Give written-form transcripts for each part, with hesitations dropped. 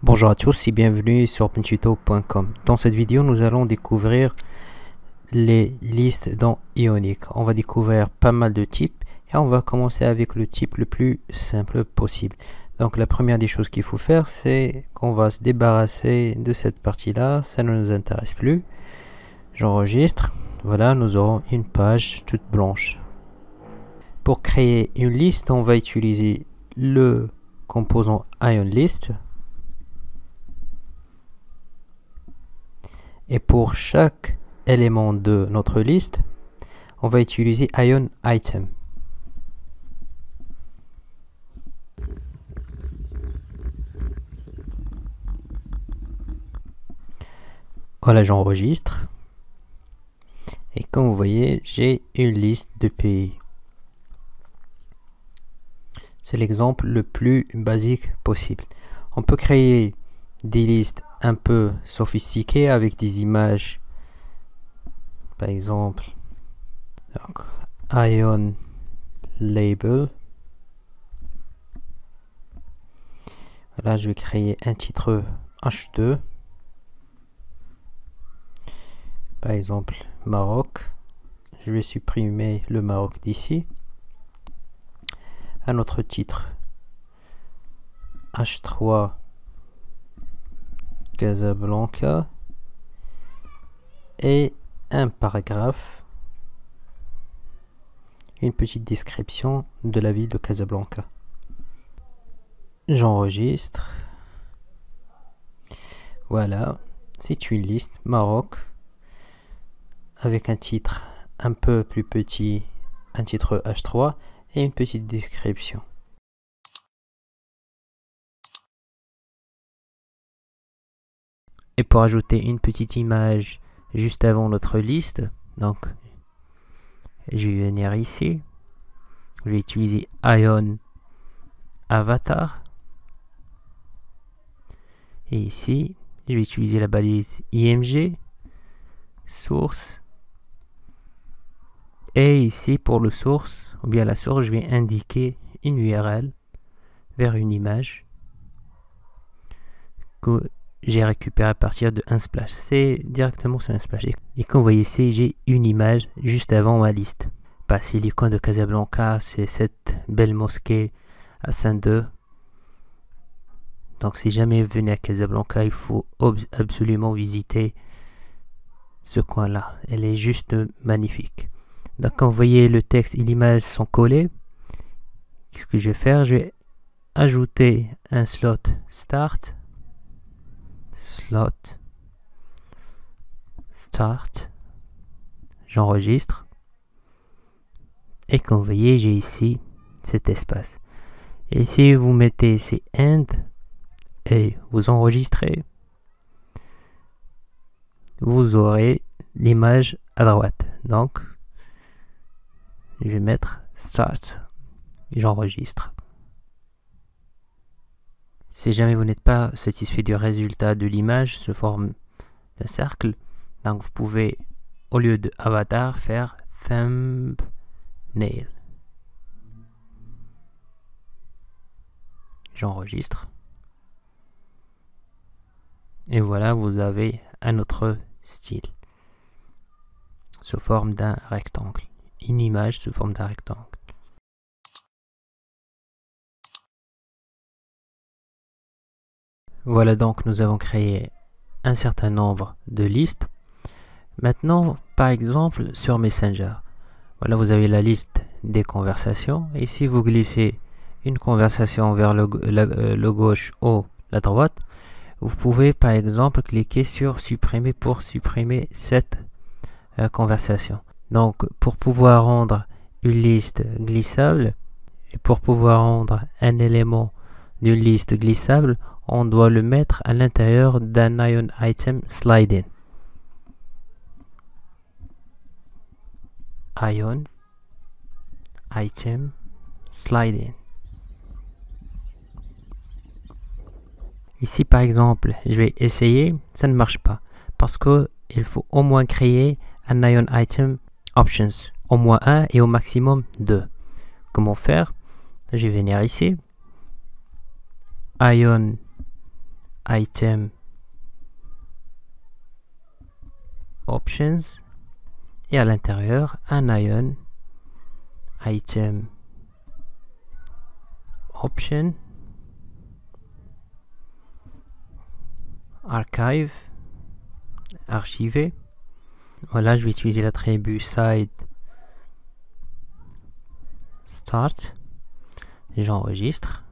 Bonjour à tous et bienvenue sur OpenTuto.com. Dans cette vidéo, nous allons découvrir les listes dans Ionic. On va découvrir pas mal de types et on va commencer avec le type le plus simple possible. Donc la première des choses qu'il faut faire, c'est qu'on va se débarrasser de cette partie-là. Ça ne nous intéresse plus. J'enregistre. Voilà, nous aurons une page toute blanche. Pour créer une liste, on va utiliser le composant IonList. Et pour chaque élément de notre liste, on va utiliser IonItem. Voilà, j'enregistre. Et comme vous voyez, j'ai une liste de pays. C'est l'exemple le plus basique possible. On peut créer des listes un peu sophistiquées avec des images. Par exemple, donc, Ion Label. Là, je vais créer un titre H2. Par exemple, Maroc. Je vais supprimer le Maroc d'ici. Un autre titre H3 Casablanca. Et un paragraphe. Une petite description de la ville de Casablanca. J'enregistre. Voilà, c'est une liste Maroc avec un titre un peu plus petit, un titre H3 et une petite description. Et pour ajouter une petite image juste avant notre liste, donc je vais venir ici, je vais utiliser Ion Avatar et ici je vais utiliser la balise IMG source et ici pour le source ou bien la source je vais indiquer une URL vers une image que j'ai récupéré à partir de Unsplash. C'est directement sur Unsplash. Et comme vous voyez ici, j'ai une image juste avant ma liste. Basilique de Casablanca, c'est cette belle mosquée à Saint-Deux. Donc si jamais vous venez à Casablanca, il faut absolument visiter ce coin-là. Elle est juste magnifique. Donc quand vous voyez le texte et l'image sont collés, qu'est-ce que je vais faire? Je vais ajouter un slot Start. Start, j'enregistre et comme vous voyez j'ai ici cet espace et si vous mettez ces end et vous enregistrez, vous aurez l'image à droite. Donc je vais mettre start, j'enregistre. Si jamais vous n'êtes pas satisfait du résultat de l'image sous forme d'un cercle, donc vous pouvez, au lieu de avatar, faire thumbnail. J'enregistre. Et voilà, vous avez un autre style sous forme d'un rectangle. Une image sous forme d'un rectangle. Voilà, donc nous avons créé un certain nombre de listes. Maintenant, par exemple, sur Messenger. Voilà, vous avez la liste des conversations. Et si vous glissez une conversation vers le gauche ou la droite, vous pouvez par exemple cliquer sur supprimer pour supprimer cette conversation. Donc, pour pouvoir rendre une liste glissable, et pour pouvoir rendre un élément d'une liste glissable, on doit le mettre à l'intérieur d'un IonItem slide-in. IonItem slide-in. Ici par exemple, je vais essayer, ça ne marche pas parce que il faut au moins créer un IonItem options, au moins un et au maximum 2. Comment faire? Je vais venir ici, Ion item options et à l'intérieur un ion item option archive archiver. Voilà, je vais utiliser l'attribut side start, j'enregistre.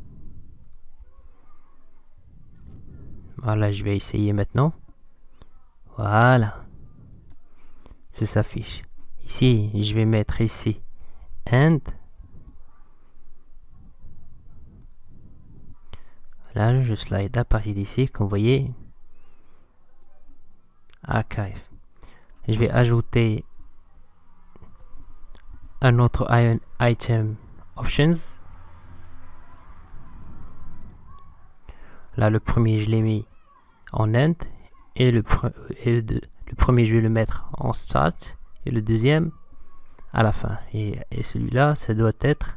Voilà, je vais essayer maintenant. Voilà, ça s'affiche ici. Je vais mettre ici and. Là, je slide à partir d'ici, comme vous voyez, archive. Je vais ajouter un autre item options. Là, le premier, je l'ai mis en end et le premier, je vais le mettre en start et le deuxième à la fin. Et celui-là, ça doit être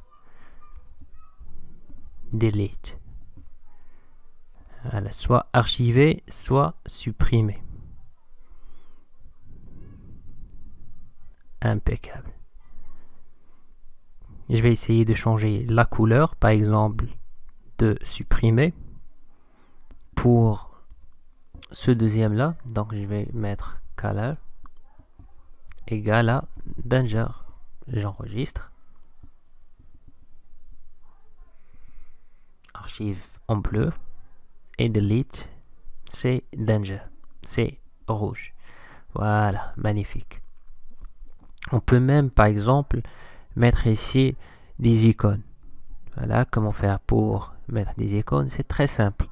delete. Voilà, soit archivé, soit supprimé. Impeccable. Je vais essayer de changer la couleur, par exemple de supprimer pour ce deuxième là. Donc je vais mettre color égale à danger. J'enregistre. Archive en bleu et delete c'est danger, c'est rouge. Voilà, magnifique. On peut même par exemple mettre ici des icônes. Voilà comment faire pour mettre des icônes, c'est très simple.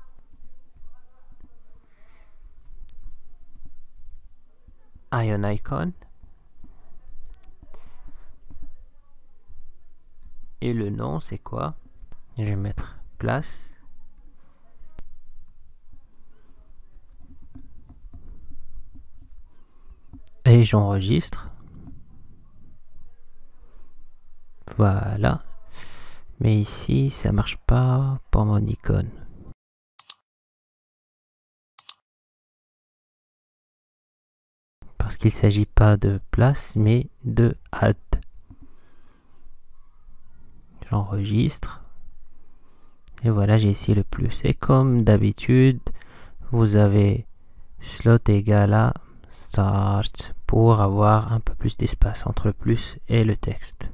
Ion icon et le nom c'est quoi? Je vais mettre place et j'enregistre. Voilà, mais ici ça marche pas pour mon icône parce qu'il s'agit pas de place mais de add. J'enregistre et voilà, j'ai ici le plus et comme d'habitude vous avez slot égal à start pour avoir un peu plus d'espace entre le plus et le texte.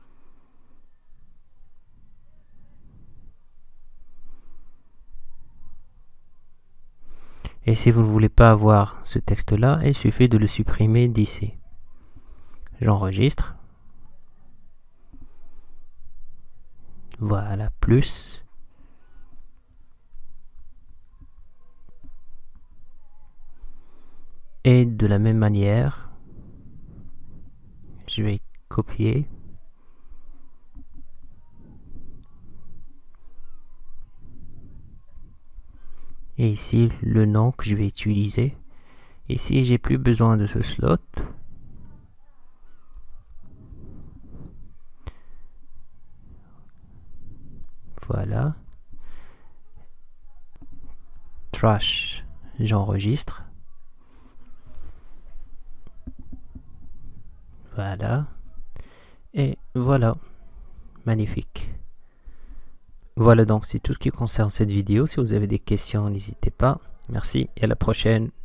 Et si vous ne voulez pas avoir ce texte là, il suffit de le supprimer d'ici. J'enregistre. Voilà, plus. Et de la même manière, je vais copier. Et ici, le nom que je vais utiliser. Ici, j'ai plus besoin de ce slot. Voilà. Trash, j'enregistre. Voilà. Et voilà. Magnifique. Voilà donc c'est tout ce qui concerne cette vidéo. Si vous avez des questions, n'hésitez pas. Merci et à la prochaine.